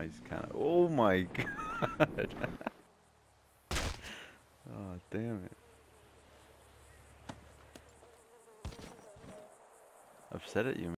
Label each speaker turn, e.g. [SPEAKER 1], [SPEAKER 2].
[SPEAKER 1] he's kind of. Oh my god. Oh damn it. Upset at you.